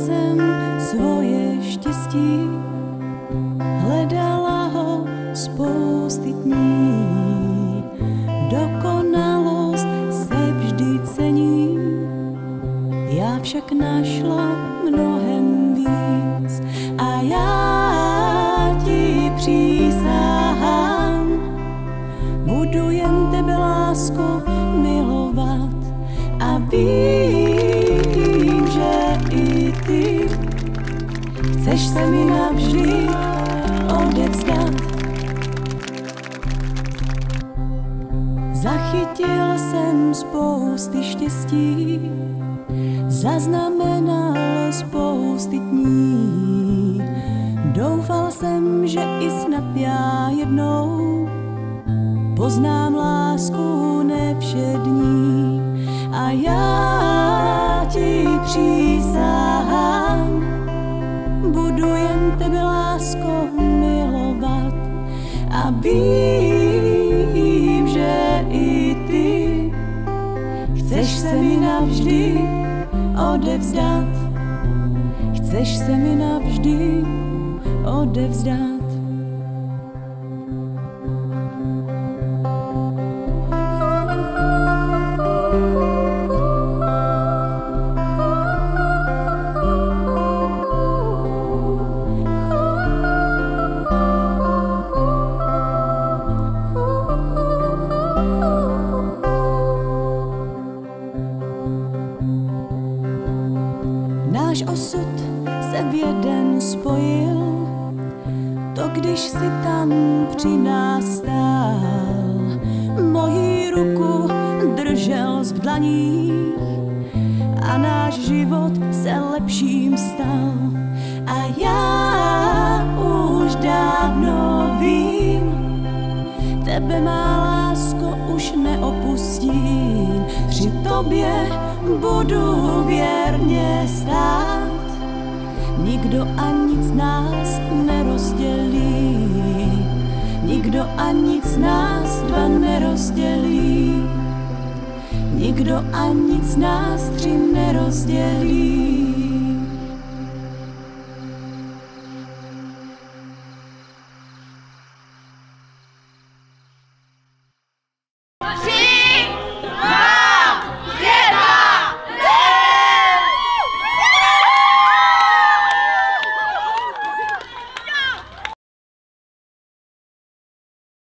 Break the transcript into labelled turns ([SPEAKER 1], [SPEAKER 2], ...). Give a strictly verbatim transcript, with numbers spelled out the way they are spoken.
[SPEAKER 1] jsem svoje štěstí, hledala ho spousty dní. Dokonalost se vždy cení, já však našla mnohem víc. A já ti přísahám, budu jen tebe, lásko, milovat. A vím, že i ty chceš se mi navždy odevzdat. Zachytil jsem spousty štěstí, zaznamenal spousty dní. Doufal jsem, že i snad já jednou poznám lásku nevšední. A já ti přísahám, budu jen tebe, lásko, milovat. A vím, že i ty chceš se mi navždy odevzdat. Chceš se mi navždy odevzdat. Náš osud se v jeden spojil, to když si tam při nás stál. Moji ruku držel v dlaních a náš život se lepším stal. A já už dávno vím, tebe, má lásko, už neopustím. Při tobě budu věrně stát, nikdo a nic nás nerozdělí. Nikdo a nic nás dva nerozdělí. Nikdo a nic nás tři nerozdělí.